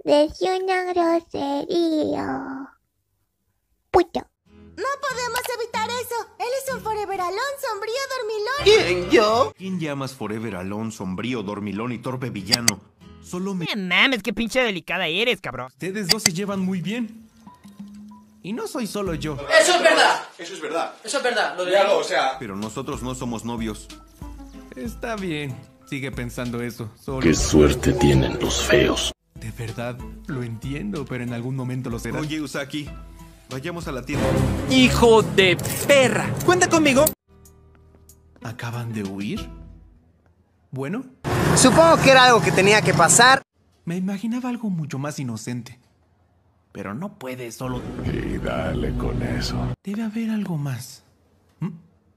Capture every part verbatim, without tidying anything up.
Decía una grosería. Puta. No podemos evitar eso. Él es un Forever Alone, sombrío, dormilón. ¿Quién, yo? ¿Quién llamas Forever Alone, sombrío, dormilón y torpe villano? Solo me... Eh, mames, qué pinche delicada eres, cabrón. Ustedes dos se llevan muy bien. Y no soy solo yo. ¡Eso es verdad! Eso es verdad. Eso es verdad, lo de Dígalo, o sea... Pero nosotros no somos novios. Está bien. Sigue pensando eso. Solo... Qué suerte tienen los feos. De verdad, lo entiendo, pero en algún momento lo será. Oye, Usaki, vayamos a la tienda. ¡Hijo de perra! ¡Cuenta conmigo! ¿Acaban de huir? Bueno, Supongo que era algo que tenía que pasar. me imaginaba algo mucho más inocente. Pero no puede solo... Y dale con eso. Debe haber algo más. ¿Mm?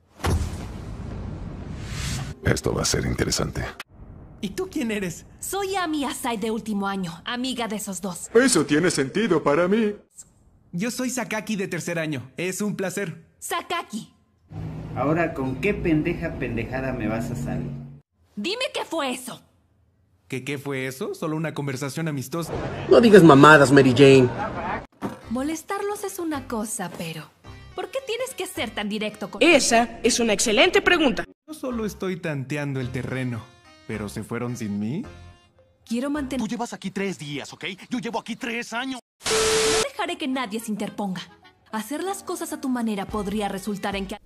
Esto va a ser interesante. ¿Y tú quién eres? Soy Ami Asai de último año, amiga de esos dos. Eso tiene sentido para mí. Yo soy Sakaki de tercer año. Es un placer. Sakaki, Ahora, ¿con qué pendeja pendejada me vas a salir? dime qué fue eso. ¿Qué qué fue eso? Solo una conversación amistosa. No digas mamadas, Mary Jane. Molestarlos es una cosa, pero ¿por qué tienes que ser tan directo con... Esa es una excelente pregunta. Yo solo estoy tanteando el terreno. ¿Pero se fueron sin mí? Quiero mantener... Tú llevas aquí tres días, ¿ok? Yo llevo aquí tres años. No dejaré que nadie se interponga. Hacer las cosas a tu manera podría resultar en que...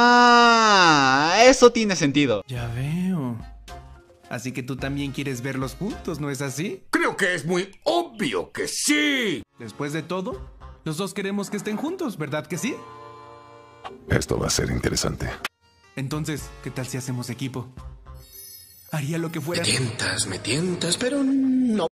Ah, eso tiene sentido. Ya veo. Así que tú también quieres verlos juntos, ¿no es así? Creo que es muy obvio que sí. Después de todo, los dos queremos que estén juntos, ¿verdad que sí? Esto va a ser interesante. Entonces, ¿qué tal si hacemos equipo? Haría lo que fuera. Me tientas, me tientas, pero no.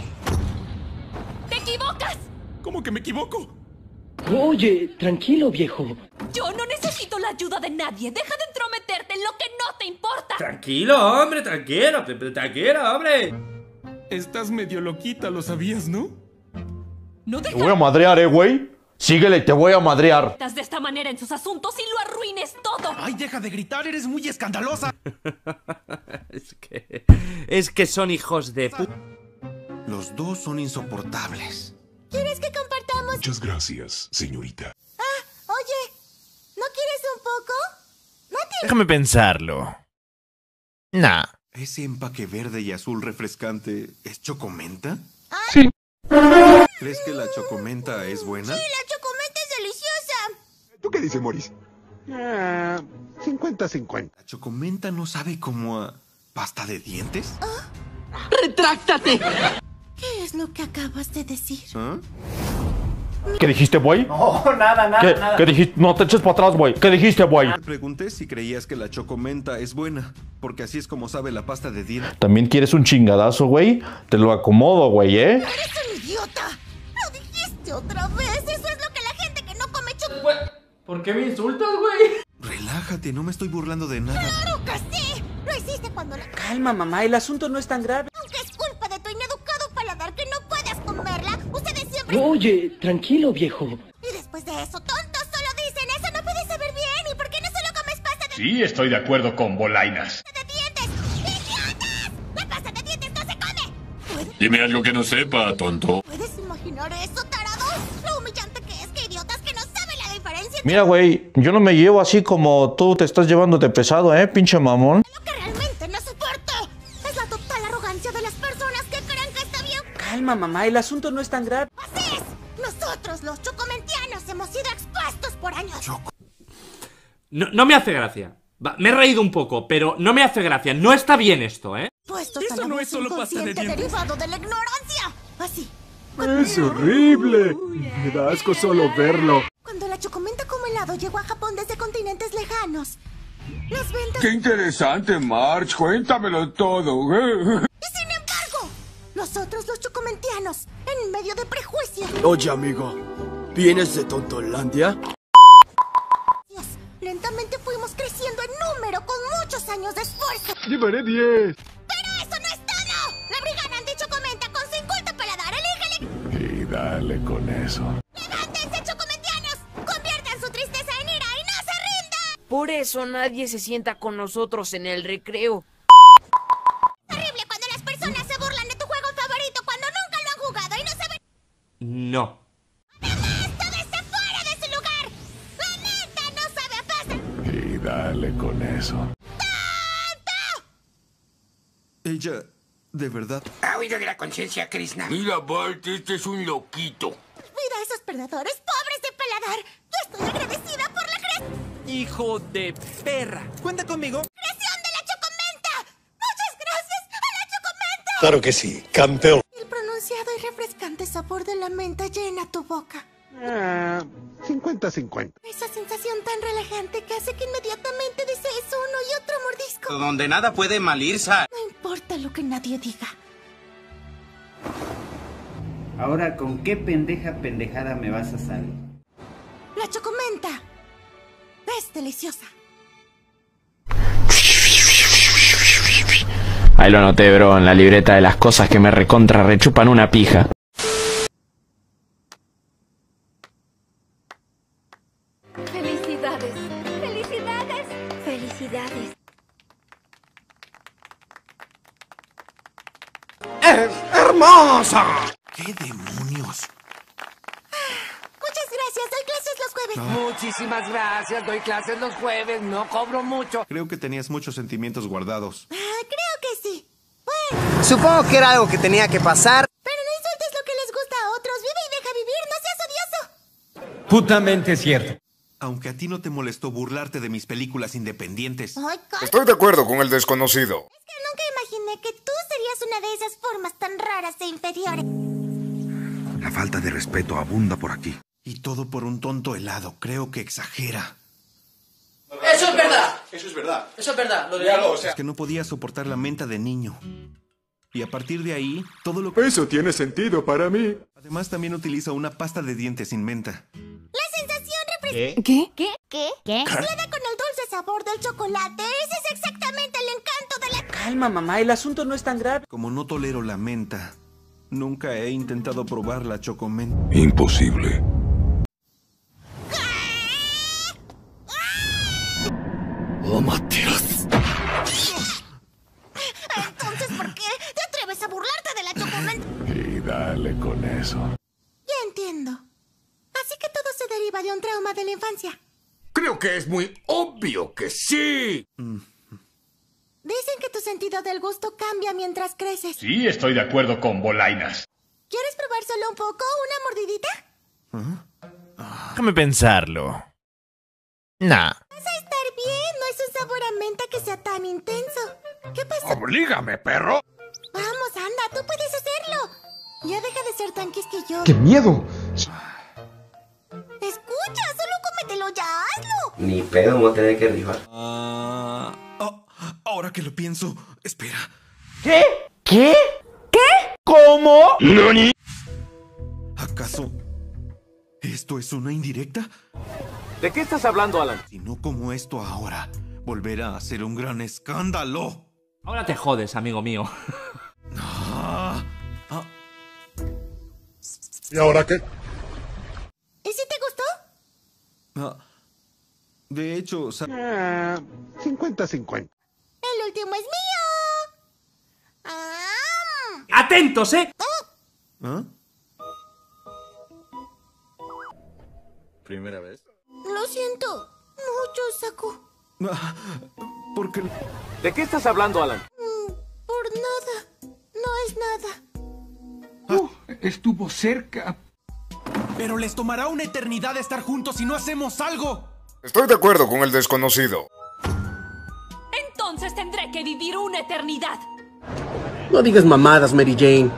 ¡Te equivocas! ¿Cómo que me equivoco? Oye, tranquilo, viejo. Yo no necesito la ayuda de nadie. Deja de entrometerte en lo que no te importa. Tranquilo, hombre, tranquilo, tranquilo, hombre. Estás medio loquita, lo sabías, ¿no? No Te voy a madrear, eh, güey. Síguele, te voy a madrear. dejas de esta manera en sus asuntos y lo arruines todo. ¡Ay, deja de gritar! ¡Eres muy escandalosa! Es que... Es que son hijos de pu... Los dos son insoportables. ¿Quieres que compartamos? Muchas gracias, señorita. Ah, oye, ¿no quieres un poco? ¿No tienes... Déjame pensarlo. Nah. ¿Ese empaque verde y azul refrescante es chocomenta? Sí. ¿Crees que la chocomenta es buena? Sí, la chocomenta es deliciosa. ¿Tú qué dices, Maurice? Ah, cincuenta cincuenta. ¿La chocomenta no sabe como a pasta de dientes? ¡Retráctate! ¿Qué es lo que acabas de decir? ¿Ah? ¿Qué dijiste, güey? No, nada, nada, ¿Qué, nada. ¿Qué dijiste? No te eches para atrás, güey. ¿Qué dijiste, güey? Te pregunté si creías que la chocomenta es buena, porque así es como sabe la pasta de dientes. ¿También quieres un chingadazo, güey? Te lo acomodo, güey, ¿eh? ¡Eres un idiota! ¡Lo dijiste otra vez! Eso es lo que la gente que no come chocomenta... ¿Por qué me insultas, güey? Relájate, no me estoy burlando de nada. ¡Claro que sí! Lo hiciste cuando la... Calma, mamá, el asunto no es tan grave. Aunque es culpa de tu ineducado paladar que no puedas comerla, ustedes siempre... Oye, tranquilo, viejo. Y después de eso, tontos solo dicen eso, no puedes saber bien. ¿Y por qué no solo comes pasta de... Sí, estoy de acuerdo con Bolainas. de dientes? ¡Idiotas! ¡La pasta de dientes no se come! ¿Puedes, Dime algo que no sepa, tonto. ¿Puedes imaginar eso, tarado? Lo humillante que es que idiotas que no saben la diferencia... Mira, güey, yo no me llevo así como tú te estás llevando de pesado, ¿eh, pinche mamón? Lo que realmente no soporto es la total arrogancia de las personas que creen que está bien... Calma, mamá, el asunto no es tan grave. ¡Así es! Nosotros, los chocomentianos, hemos sido expuestos por años. Choco. No, no me hace gracia. Va, me he reído un poco, pero no me hace gracia. No está bien esto, ¿eh? Puestos Eso al no abuso es solo pasta de inconsciente dientes. derivado de la ignorancia. Así. Es horrible. Me da asco solo verlo. Cuando la chocomenta como helado llegó a Japón desde continentes lejanos, las ventas... Qué interesante, Marge. Cuéntamelo todo. Y sin embargo, nosotros los chocomentianos, en medio de prejuicios... Oye, amigo, ¿vienes de Tontolandia? Lentamente fuimos creciendo en número con muchos años de esfuerzo. Llevaré diez. ¡Pero eso no es todo! La brigada anti-chocomenta con su inculto paladar, elígele... Y dale con eso. ¡Levántense, chocomentianos! ¡Conviertan su tristeza en ira y no se rindan! Por eso nadie se sienta con nosotros en el recreo. Terrible cuando las personas se burlan de tu juego favorito cuando nunca lo han jugado y no. Y dale con eso. Ella, de verdad. ¿Ha oído de la conciencia, Krishna? Mira, Bart, este es un loquito. Mira a esos perdedores pobres de paladar. Yo estoy agradecida por la creación Hijo de perra. Cuenta conmigo. de la chocomenta. Muchas gracias a la chocomenta. Claro que sí, campeón. El pronunciado y refrescante sabor de la menta llena tu boca. cincuenta cincuenta. Esa sensación tan relajante que hace que inmediatamente desees uno y otro mordisco. Donde nada puede mal ir, Sal. No importa lo que nadie diga. Ahora, ¿con qué pendeja pendejada me vas a salir? La chocomenta es deliciosa. Ahí lo anoté, bro, en la libreta de las cosas que me recontra rechupan una pija. Felicidades. Felicidades. Felicidades. ¡Es hermosa! ¿Qué demonios? Muchas gracias. Doy clases los jueves. Muchísimas gracias, doy clases los jueves, no cobro mucho. Creo que tenías muchos sentimientos guardados. Ah, creo que sí. Bueno, Supongo que era algo que tenía que pasar. pero no insultes lo que les gusta a otros. Vive y deja vivir. No seas odioso. Putamente cierto. Aunque a ti no te molestó burlarte de mis películas independientes. Ay, cállate. Estoy de acuerdo con el desconocido. Es que nunca imaginé que tú serías una de esas formas tan raras e inferiores. La falta de respeto abunda por aquí. Y todo por un tonto helado. Creo que exagera. Eso es verdad. Eso es verdad. Eso es verdad. Lo Léalo, o sea. Es que no podía soportar la menta de niño. Y a partir de ahí, todo lo que... Eso tiene sentido para mí. Además, también utiliza una pasta de dientes sin menta. La sensación representa... ¿Qué? ¿Qué? ¿Qué? ¿Qué? ¿Qué? Mezclada con el dulce sabor del chocolate. Ese es exactamente el encanto de la... Calma, mamá, el asunto no es tan grave. Como no tolero la menta, nunca he intentado probar la chocomenta. Imposible. ¡Oh, Mateos! Entonces, ¿por qué te atreves a burlarte de la chocomenta? Y dale con eso. Ya entiendo. Así que todo se deriva de un trauma de la infancia. Creo que es muy obvio que sí. Dicen que tu sentido del gusto cambia mientras creces. Sí, estoy de acuerdo con Bolainas. ¿Quieres probar solo un poco? ¿Una mordidita? Déjame pensarlo. Nah. Vas a estar bien. No es un sabor a menta que sea tan intenso. ¿Qué pasa? Oblígame, perro. Vamos, anda. Tú puedes hacerlo. Ya deja de ser tan quisquilloso. ¡Qué miedo! Escucha, solo cómetelo ya. Hazlo. Ni pedo, me voy a tener que rifar. Ah, oh, ahora que lo pienso, espera. ¿Qué? ¿Qué? ¿Qué? ¿Cómo? ¿Nani? ¿Acaso esto es una indirecta? ¿De qué estás hablando, Alan? Si no como esto ahora, volverá a ser un gran escándalo. Ahora te jodes, amigo mío. Ah, ah. ¿Y ahora qué? ¿Y si te gustó? Ah, de hecho, sa- cincuenta cincuenta. El último es mío. Ah. ¡Atentos, eh! ¿Ah? ¿Primera vez? Lo siento mucho, Saku. Ah, porque... ¿De qué estás hablando, Alan? Mm, por nada. No es nada. Uh, estuvo cerca. Pero les tomará una eternidad estar juntos si no hacemos algo. Estoy de acuerdo con el desconocido. Entonces tendré que vivir una eternidad. No digas mamadas, Mary Jane.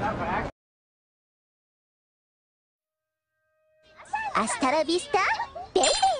Hasta la vista, baby.